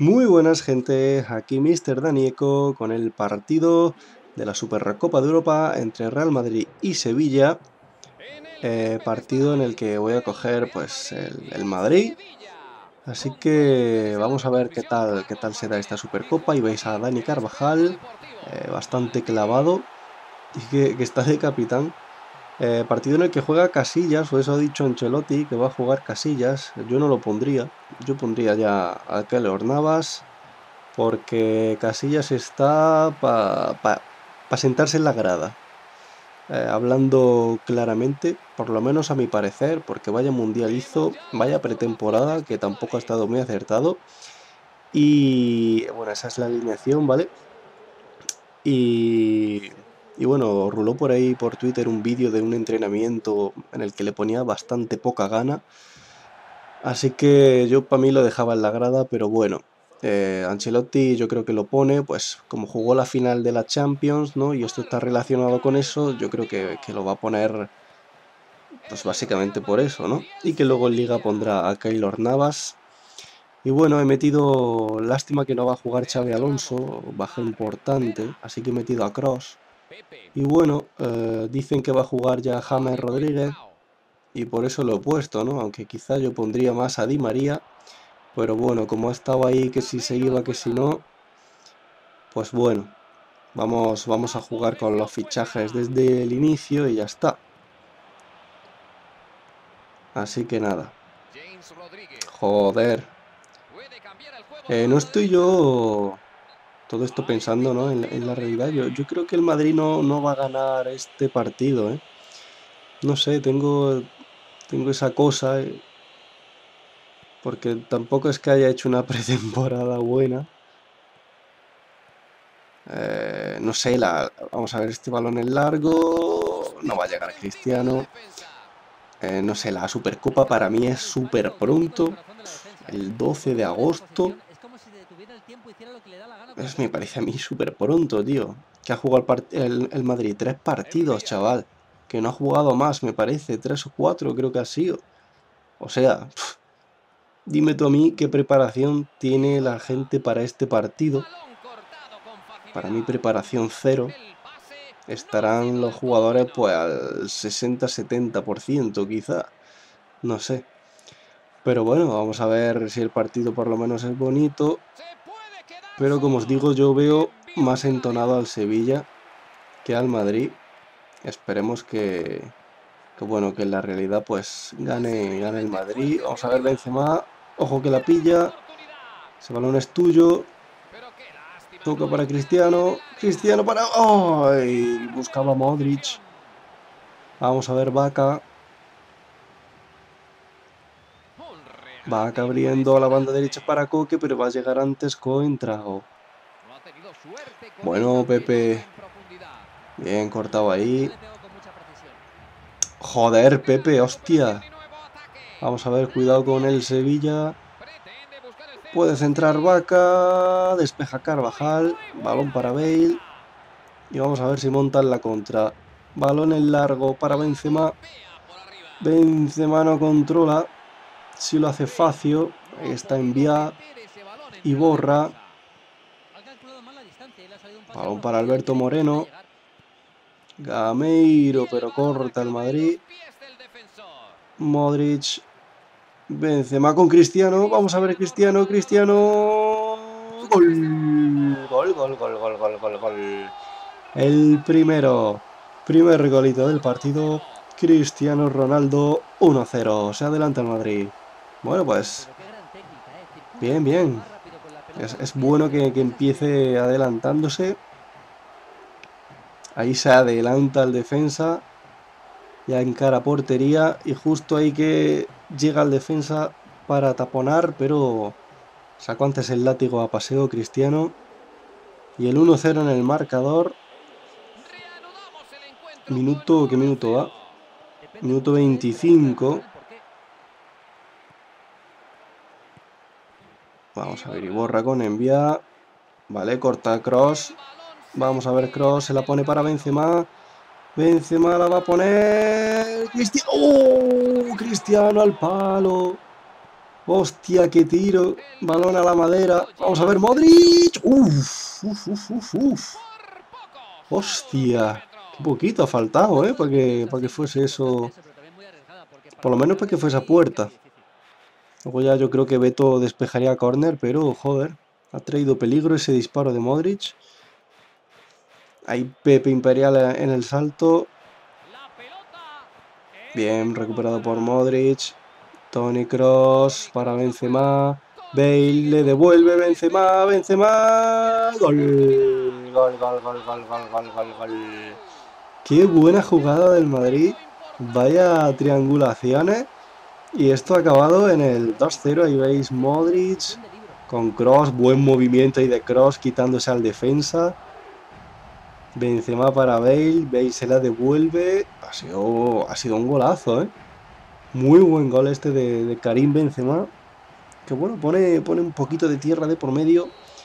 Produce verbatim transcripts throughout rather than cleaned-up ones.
Muy buenas gente, aquí míster Danieco con el partido de la Supercopa de Europa entre Real Madrid y Sevilla, eh, partido en el que voy a coger pues el, el Madrid, así que vamos a ver qué tal, qué tal se da esta Supercopa. Y veis a Dani Carvajal, eh, bastante clavado y que, que está de capitán. Eh, partido en el que juega Casillas, o eso ha dicho Ancelotti, que va a jugar Casillas. Yo no lo pondría, yo pondría ya a Keylor Navas, porque Casillas está para pa, pa sentarse en la grada. Eh, hablando claramente, por lo menos a mi parecer, porque vaya mundial hizo, vaya pretemporada, que tampoco ha estado muy acertado. Y bueno, esa es la alineación, ¿vale? Y, y bueno, ruló por ahí por Twitter un vídeo de un entrenamiento en el que le ponía bastante poca gana. Así que yo para mí lo dejaba en la grada, pero bueno, eh, Ancelotti yo creo que lo pone, pues como jugó la final de la Champions, ¿no? Y esto está relacionado con eso, yo creo que, que lo va a poner, pues básicamente por eso, ¿no? Y que luego en Liga pondrá a Keylor Navas. Y bueno, he metido, lástima que no va a jugar Xavi Alonso, baja importante, así que he metido a Cross. Y bueno, eh, dicen que va a jugar ya James Rodríguez, y por eso lo he puesto, ¿no? Aunque quizá yo pondría más a Di María. Pero bueno, como ha estado ahí, que si se iba, que si no, pues bueno, vamos, vamos a jugar con los fichajes desde el inicio y ya está. Así que nada. Joder. Eh, no estoy yo todo esto pensando, ¿no? En, la- en la realidad. Yo, yo creo que el Madrid no, no va a ganar este partido, ¿eh? No sé, tengo, tengo esa cosa, eh, porque tampoco es que haya hecho una pretemporada buena. Eh, no sé, la, vamos a ver, este balón es largo, no va a llegar Cristiano. Eh, no sé, la Supercopa para mí es súper pronto, el doce de agosto. Es, me parece a mí súper pronto, tío. Que ha jugado el, part- el- el Madrid tres partidos, chaval. Que no ha jugado más, me parece, tres o cuatro creo que ha sido. O sea, pf, dime tú a mí qué preparación tiene la gente para este partido. Para mí preparación cero. Estarán los jugadores pues al sesenta setenta por ciento quizá. No sé. Pero bueno, vamos a ver si el partido por lo menos es bonito. Pero como os digo, yo veo más entonado al Sevilla que al Madrid. Esperemos que, que bueno, que en la realidad pues gane, gane el Madrid. Vamos a ver Benzema. Ojo que la pilla. Ese balón es tuyo. Toca para Cristiano. Cristiano para... ¡Ay! Buscaba Modric. Vamos a ver Vaca. Vaca abriendo a la banda derecha para Coque, pero va a llegar antes Coentrao. Bueno, Pepe. Bien cortado ahí. Joder, Pepe, hostia. Vamos a ver, cuidado con el Sevilla. Puede centrar Vaca. Despeja Carvajal. Balón para Bale. Y vamos a ver si montan la contra. Balón en largo para Benzema. Benzema no controla. Si lo hace fácil. Ahí está enviado. Y borra. Balón para Alberto Moreno. Gameiro, pero corta el Madrid. Modric. Benzema con Cristiano. Vamos a ver Cristiano. Cristiano. Gol. Gol, gol, gol, gol, gol, gol, gol. El primero. Primer golito del partido. Cristiano Ronaldo. uno cero. Se adelanta el Madrid. Bueno, pues. Bien, bien. Es, es bueno que, que empiece adelantándose. Ahí se adelanta el defensa. Ya encara portería. Y justo ahí que llega el defensa para taponar. Pero sacó antes el látigo a paseo Cristiano. Y el uno cero en el marcador. Minuto, ¿qué minuto va? Minuto veinticinco. Vamos a ver, y borra con envía. Vale, corta Cross. Vamos a ver, Cross se la pone para Benzema. Benzema la va a poner. Cristiano. ¡Oh! Cristiano al palo. Hostia, qué tiro. Balón a la madera. Vamos a ver, Modric. Uf, uf, uf, uf, uf. Hostia. Qué poquito ha faltado, ¿eh? Para que, para que fuese eso. Por lo menos para que fuese a puerta. Luego ya yo creo que Beto despejaría a córner, pero joder. Ha traído peligro ese disparo de Modric. Ahí Pepe Imperial en el salto. Bien, recuperado por Modric. Toni Kroos para Benzema. Bale le devuelve Benzema. Benzema. Gol. Gol, gol, gol, gol, gol, gol, gol, gol. Qué buena jugada del Madrid. Vaya triangulaciones. Y esto ha acabado en el dos cero. Ahí veis Modric con Kroos. Buen movimiento ahí de Kroos quitándose al defensa. Benzema para Bale. Bale se la devuelve. Ha sido, ha sido un golazo, ¿eh? Muy buen gol este de, de Karim Benzema. Que bueno, pone, pone un poquito de tierra de por medio.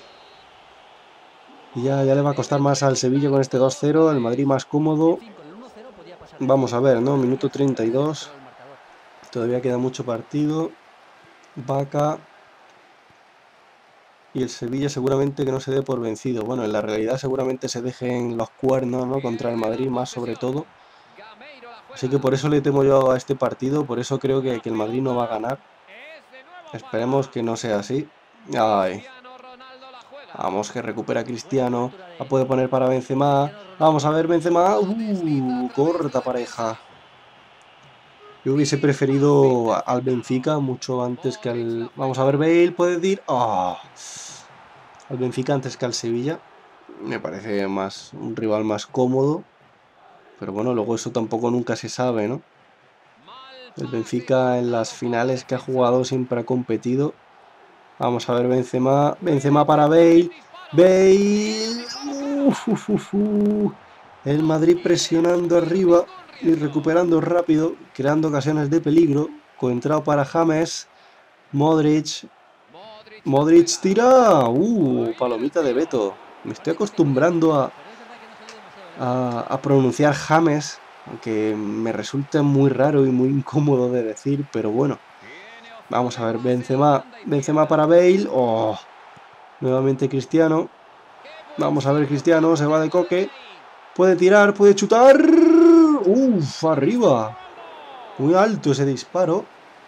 Y ya, ya le va a costar más al Sevilla con este dos cero. El Madrid más cómodo. Vamos a ver, ¿no? Minuto treinta y dos. Todavía queda mucho partido. Vaca. Y el Sevilla seguramente que no se dé por vencido. Bueno, en la realidad seguramente se dejen los cuernos, ¿no? Contra el Madrid más sobre todo. Así que por eso le temo yo a este partido. Por eso creo que, que el Madrid no va a ganar. Esperemos que no sea así. Ay. Vamos, que recupera Cristiano. La puede poner para Benzema. Vamos a ver, Benzema. Uh, corta pareja. Yo hubiese preferido al Benfica mucho antes que al... Vamos a ver, Bale puede decir... Oh, al Benfica antes que al Sevilla. Me parece más un rival más cómodo. Pero bueno, luego eso tampoco nunca se sabe, ¿no? El Benfica en las finales que ha jugado siempre ha competido. Vamos a ver, Benzema. Benzema para Bale. Bale. Uf, uf, uf, uf. El Madrid presionando arriba y recuperando rápido, creando ocasiones de peligro. Coentrado para James. Modric. Modric tira. Uh, palomita de Beto. Me estoy acostumbrando a, a, a pronunciar James, aunque me resulta muy raro y muy incómodo de decir, pero bueno. Vamos a ver, Benzema. Benzema para Bale. Oh. Nuevamente Cristiano. Vamos a ver, Cristiano. Se va de coque. Puede tirar, puede chutar. Uf, arriba. Muy alto ese disparo.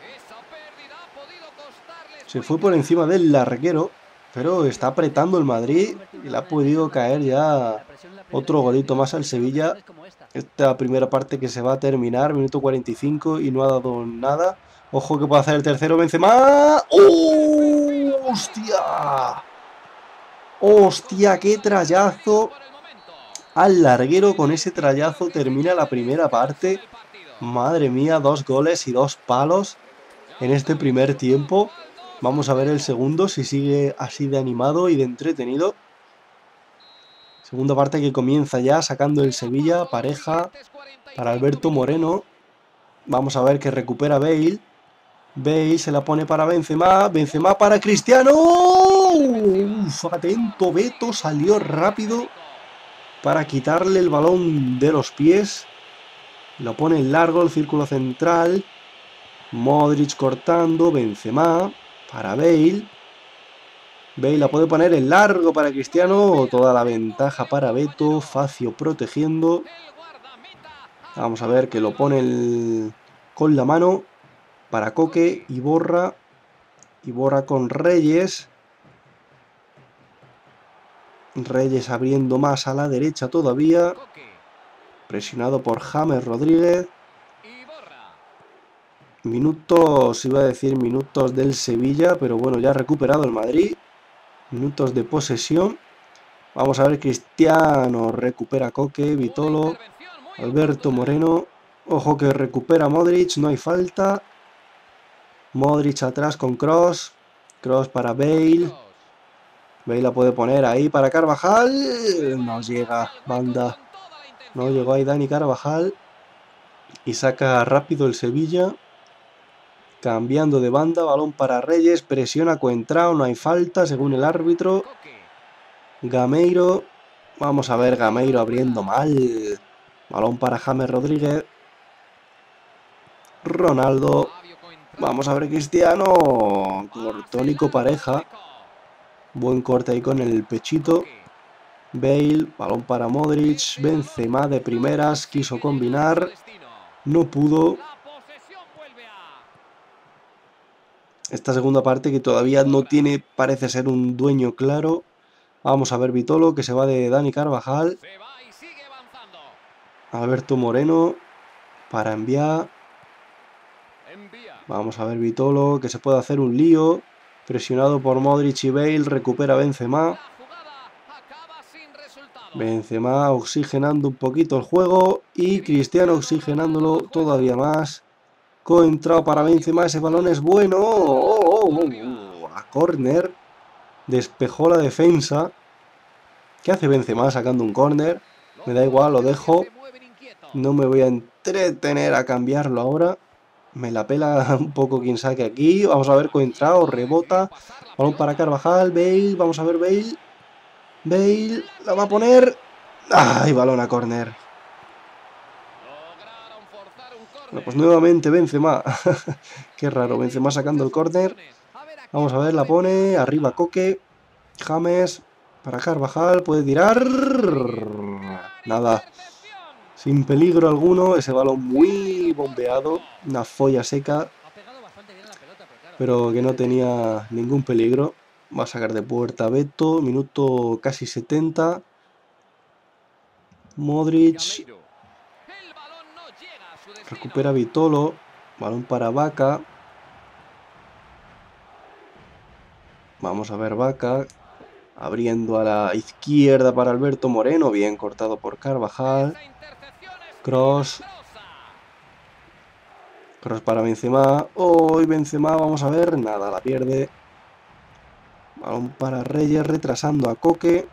Se fue por encima del larguero. Pero está apretando el Madrid. Y le ha podido caer ya otro golito más al Sevilla. Esta primera parte que se va a terminar. Minuto cuarenta y cinco y no ha dado nada. Ojo que puede hacer el tercero Benzema. ¡Oh! ¡Hostia! ¡Hostia! ¡Qué trayazo! Al larguero con ese trayazo termina la primera parte. Madre mía, dos goles y dos palos en este primer tiempo. Vamos a ver el segundo si sigue así de animado y de entretenido. Segunda parte que comienza ya sacando el Sevilla, pareja para Alberto Moreno. Vamos a ver que recupera Bale. Bale se la pone para Benzema. Benzema para Cristiano. Uf, atento, Beto salió rápido para quitarle el balón de los pies. Lo pone en largo el círculo central. Modric cortando. Benzema para Bale. Bale la puede poner en largo para Cristiano. Toda la ventaja para Beto. Facio protegiendo. Vamos a ver que lo pone el... con la mano para Coque. Iborra. Iborra con Reyes. Reyes abriendo más a la derecha todavía. Presionado por James Rodríguez. Minutos, iba a decir minutos del Sevilla, pero bueno, ya ha recuperado el Madrid. Minutos de posesión. Vamos a ver, Cristiano recupera Coque, Vitolo, Alberto Moreno. Ojo que recupera Modric, no hay falta. Modric atrás con Kroos. Kroos para Bale. Bale la puede poner ahí para Carvajal. No llega, banda. No llegó ahí Dani Carvajal. Y saca rápido el Sevilla. Cambiando de banda, balón para Reyes. Presiona Coentrao, no hay falta según el árbitro. Gameiro. Vamos a ver, Gameiro abriendo mal. Balón para James Rodríguez. Ronaldo. Vamos a ver Cristiano. Cortónico pareja. Buen corte ahí con el pechito. Bale, balón para Modric. Benzema de primeras. Quiso combinar. No pudo. Esta segunda parte que todavía no tiene, parece ser un dueño claro. Vamos a ver Vitolo, que se va de Dani Carvajal. Alberto Moreno para enviar. Vamos a ver Vitolo, que se puede hacer un lío. Presionado por Modric y Bale, recupera Benzema. Benzema oxigenando un poquito el juego y Cristiano oxigenándolo todavía más. Coentrado para Benzema, ese balón es bueno. Oh, oh, oh, oh. A córner. Despejó la defensa. ¿Qué hace Benzema sacando un córner? Me da igual, lo dejo. No me voy a entretener a cambiarlo ahora. Me la pela un poco quien saque aquí. Vamos a ver, coentrado, rebota. Balón para Carvajal, Bale. Vamos a ver Bale. Bale, la va a poner. ¡Ay, balón a córner! Bueno, pues nuevamente Benzema. Qué raro, Benzema sacando el córner. Vamos a ver, la pone. Arriba Coque. James. Para Carvajal, puede tirar. Nada. Sin peligro alguno. Ese balón muy bombeado. Una folla seca. Pero que no tenía ningún peligro. Va a sacar de puerta Beto. Minuto casi setenta. Modric. Recupera Vitolo. Balón para Vaca. Vamos a ver Vaca. Abriendo a la izquierda para Alberto Moreno. Bien cortado por Carvajal. Cross. Cross para Benzema. Hoy Benzema, vamos a ver. Nada, la pierde. Balón para Reyes, retrasando a Coque.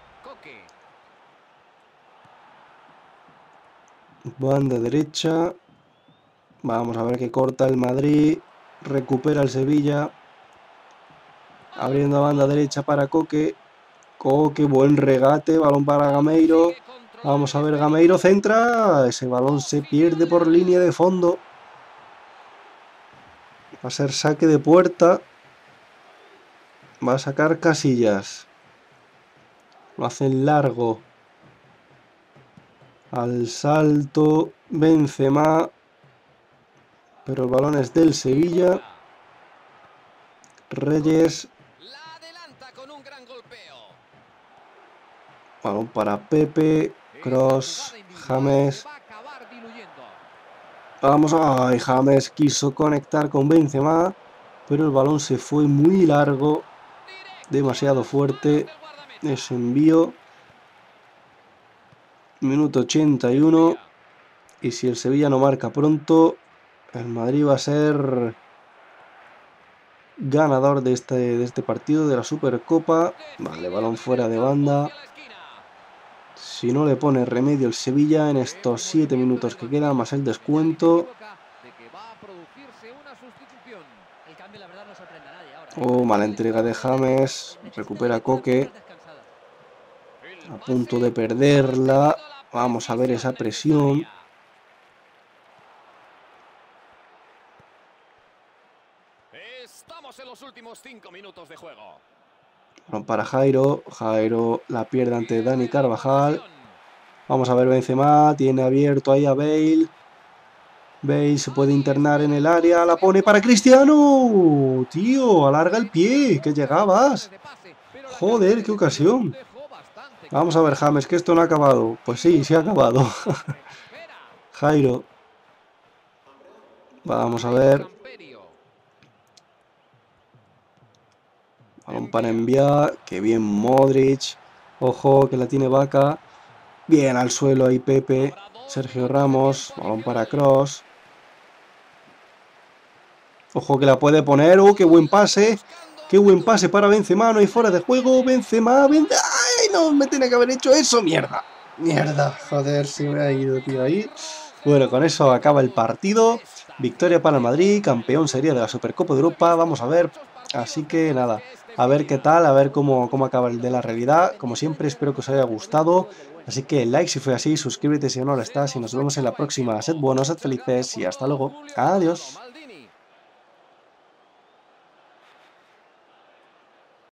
Banda derecha. Vamos a ver que corta el Madrid. Recupera el Sevilla. Abriendo a banda derecha para Coque. Coque, buen regate. Balón para Gameiro. Vamos a ver, Gameiro centra. Ese balón se pierde por línea de fondo. Va a ser saque de puerta. Va a sacar Casillas. Lo hacen largo. Al salto Benzema. Pero el balón es del Sevilla. Reyes. Balón para Pepe. Cross. James. Vamos, ay, James quiso conectar con Benzema, pero el balón se fue muy largo, demasiado fuerte. Ese envío. Minuto ochenta y uno. Y si el Sevilla no marca pronto, el Madrid va a ser ganador de este, de este partido de la Supercopa. Vale, balón fuera de banda. Si no le pone remedio el Sevilla en estos siete minutos que quedan, más el descuento. Oh, mala entrega de James. Recupera Coque. A punto de perderla. Vamos a ver esa presión. Estamos en los últimos cinco minutos de juego. Balón para Jairo. Jairo la pierde ante Dani Carvajal. Vamos a ver Benzema. Tiene abierto ahí a Bale. Bale se puede internar en el área. La pone para Cristiano. Tío, alarga el pie. Que llegabas. Joder, qué ocasión. Vamos a ver, James, que esto no ha acabado. Pues sí, sí ha acabado. Jairo. Vamos a ver. Balón para enviar. Que bien Modric. Ojo, que la tiene Vaca. Bien al suelo ahí Pepe. Sergio Ramos. Balón para Cross. Ojo que la puede poner. ¡Oh, qué buen pase! ¡Qué buen pase para Benzema! No hay fuera de juego. Benzema. Benzema. ¡Ay, no! Me tenía que haber hecho eso. ¡Mierda! ¡Mierda! Joder, se me ha ido, tío, ahí. Bueno, con eso acaba el partido. Victoria para el Madrid. Campeón sería de la Supercopa de Europa. Vamos a ver. Así que nada. A ver qué tal. A ver cómo, cómo acaba el de la realidad. Como siempre, espero que os haya gustado. Así que like si fue así. Suscríbete si no lo estás. Y nos vemos en la próxima. Sed buenos, sed felices. Y hasta luego. Adiós.